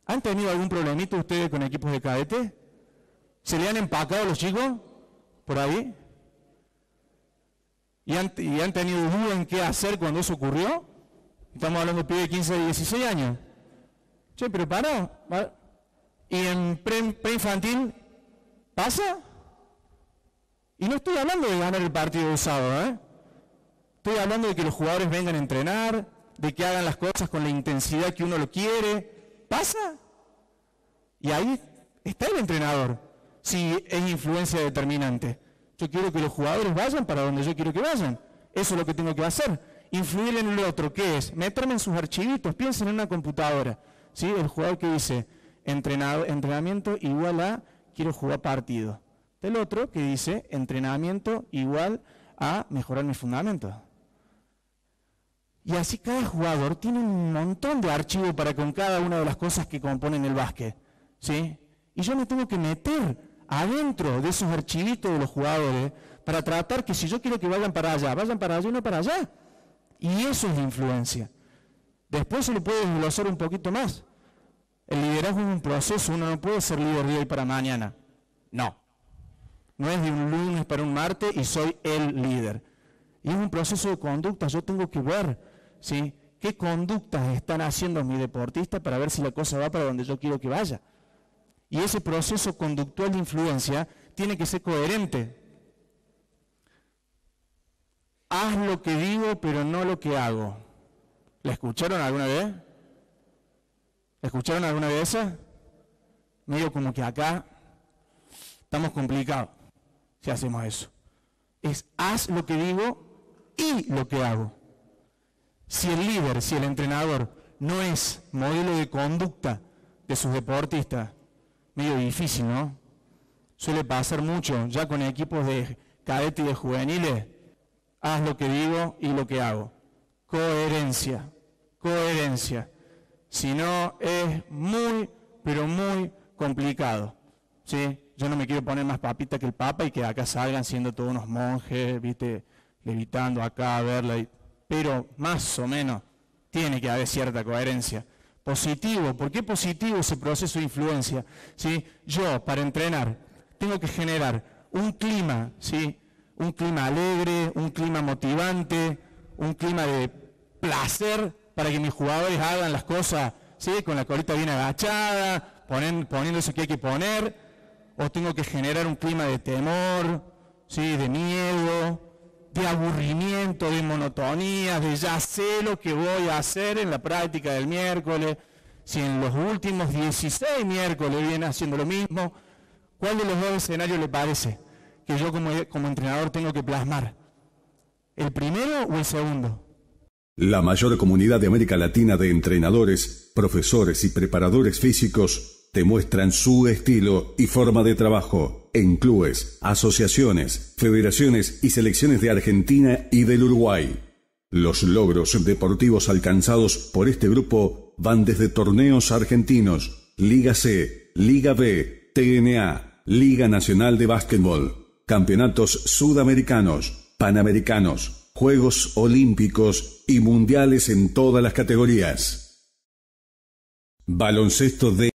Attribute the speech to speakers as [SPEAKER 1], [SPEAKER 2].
[SPEAKER 1] ¿Han tenido algún problemita ustedes con equipos de cadete? ¿Se le han empacado los chicos por ahí? ¿Y han tenido duda en qué hacer cuando eso ocurrió? Estamos hablando de pibes de 15 a 16 años. Che, pero para. ¿Y en preinfantil pasa? Y no estoy hablando de ganar el partido de sábado, ¿eh? Estoy hablando de que los jugadores vengan a entrenar, de que hagan las cosas con la intensidad que uno lo quiere. ¿Pasa? Y ahí está el entrenador, si es influencia determinante. Yo quiero que los jugadores vayan para donde yo quiero que vayan. Eso es lo que tengo que hacer. Influir en el otro, ¿qué es? Meterme en sus archivitos, piensen en una computadora. ¿Sí? El jugador que dice, entrenamiento igual a quiero jugar partido. Del otro que dice, entrenamiento igual a mejorar mis fundamentos. Y así cada jugador tiene un montón de archivos para con cada una de las cosas que componen el básquet. ¿Sí? Y yo me tengo que meter adentro de esos archivitos de los jugadores para tratar que si yo quiero que vayan para allá y no para allá. Y eso es la influencia. Después se lo puede desglosar un poquito más. El liderazgo es un proceso, uno no puede ser líder de hoy para mañana. No. No es de un lunes para un martes y soy el líder. Y es un proceso de conducta, yo tengo que ver, ¿sí?, qué conductas están haciendo mis deportistas para ver si la cosa va para donde yo quiero que vaya. Y ese proceso conductual de influencia tiene que ser coherente. Haz lo que digo, pero no lo que hago. ¿La escucharon alguna vez? ¿La escucharon alguna vez esa? Medio como que acá estamos complicados si hacemos eso. Es haz lo que digo y lo que hago. Si el líder, si el entrenador no es modelo de conducta de sus deportistas, medio difícil, ¿no? Suele pasar mucho, ya con equipos de cadete y de juveniles, haz lo que digo y lo que hago. Coherencia, coherencia. Si no, es muy, pero muy complicado, ¿sí? Yo no me quiero poner más papita que el Papa y que acá salgan siendo todos unos monjes, ¿viste? Levitando acá a verla, pero más o menos tiene que haber cierta coherencia. Positivo, ¿por qué positivo ese proceso de influencia? ¿Sí? Yo, para entrenar, tengo que generar un clima, ¿sí?, un clima alegre, un clima motivante, un clima de placer para que mis jugadores hagan las cosas, ¿sí?, con la colita bien agachada, poniendo eso que hay que poner, o tengo que generar un clima de temor, ¿sí?, de miedo, de aburrimiento, de monotonía, de ya sé lo que voy a hacer en la práctica del miércoles. Si en los últimos 16 miércoles viene haciendo lo mismo, ¿cuál de los dos escenarios le parece que yo como entrenador tengo que plasmar? ¿El primero o el segundo?
[SPEAKER 2] La mayor comunidad de América Latina de entrenadores, profesores y preparadores físicos te muestran su estilo y forma de trabajo en clubes, asociaciones, federaciones y selecciones de Argentina y del Uruguay. Los logros deportivos alcanzados por este grupo van desde torneos argentinos, Liga C, Liga B, TNA, Liga Nacional de Básquetbol, campeonatos sudamericanos, panamericanos, Juegos Olímpicos y mundiales en todas las categorías. Baloncesto de